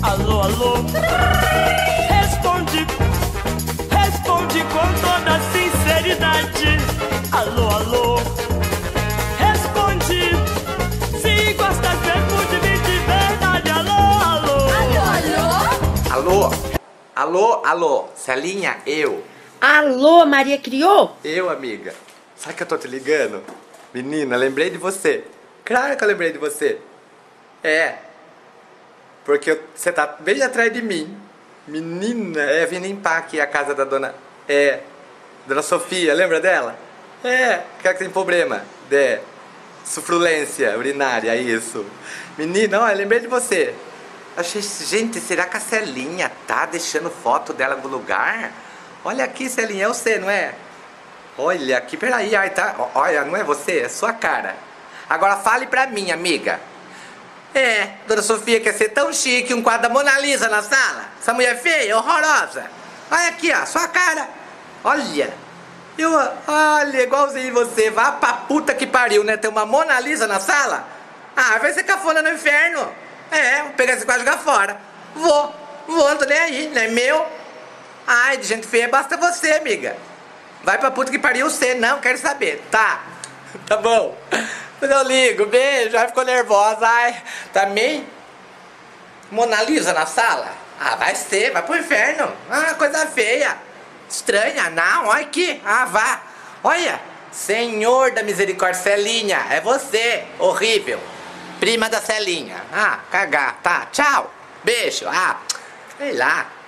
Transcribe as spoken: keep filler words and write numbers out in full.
Alô, alô. Responde, responde com toda sinceridade. Alô, alô. Responde, se gostas mesmo de mim de verdade. Alô, alô. Alô, alô. Alô, alô, alô. Celinha, eu. Alô, Maria Criou? Eu, amiga. Sabe que eu tô te ligando? Menina, lembrei de você. Claro que eu lembrei de você. É. Porque eu- você tá bem atrás de mim. Menina, é, vim limpar aqui a casa da dona... É, dona Sofia, lembra dela? É, que ela que tem problema de sufrulência urinária, isso. Menina, olha, lembrei de você. Achei, gente, será que a Celinha tá deixando foto dela no lugar? Olha aqui, Celinha, é você, não é? Olha aqui, peraí, ai, tá, ó, olha, não é você, é sua cara. Agora fale pra mim, amiga. É, dona Sofia quer ser tão chique, um quadro da Mona Lisa na sala. Essa mulher feia, horrorosa. Olha aqui, ó, sua cara. Olha. Eu, olha, igualzinho você. Vá pra puta que pariu, né? Tem uma Mona Lisa na sala? Ah, vai ser cafona no inferno. É, vou pegar esse quadro e jogar fora. Vou, vou, não tô nem aí, não é meu. Ai, de gente feia basta você, amiga. Vai pra puta que pariu você, não quero saber. Tá, tá bom. Mas eu ligo, beijo, ai, ficou nervosa, ai. Também? Mona Lisa na sala? Ah, vai ser, vai pro inferno. Ah, coisa feia. Estranha, não, olha aqui. Ah, vá. Olha, Senhor da Misericórdia, Celinha, é você, horrível. Prima da Celinha. Ah, cagar, tá, tchau. Beijo, ah, sei lá.